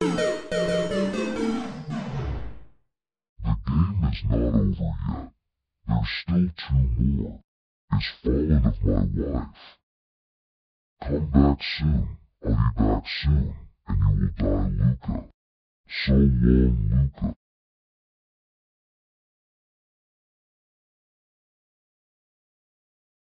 The game is not over yet. There's still two more. It's Fallen of my wife. Come back soon. I'll be back soon, and you will die Luca. So long, Luca.